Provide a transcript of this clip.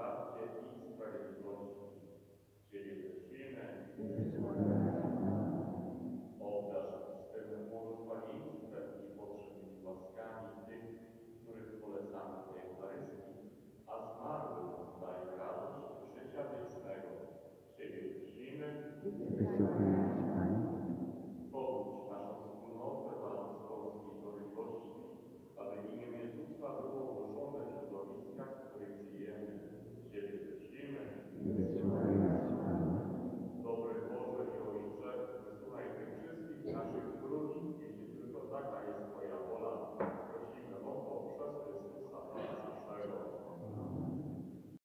prawdzie i sprawiedliwości. Ciebie prosimy. Obdarz swego błogosławieństwa